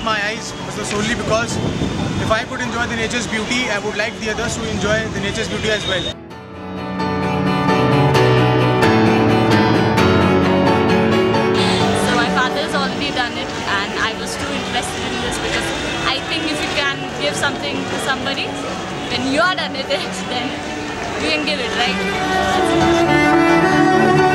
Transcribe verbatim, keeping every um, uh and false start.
my eyes was solely because if I could enjoy the nature's beauty, I would like the others to enjoy the nature's beauty as well. So my father has already done it and I was too interested in this because I think if you can give something to somebody, when you are done with it, then you can give it, right?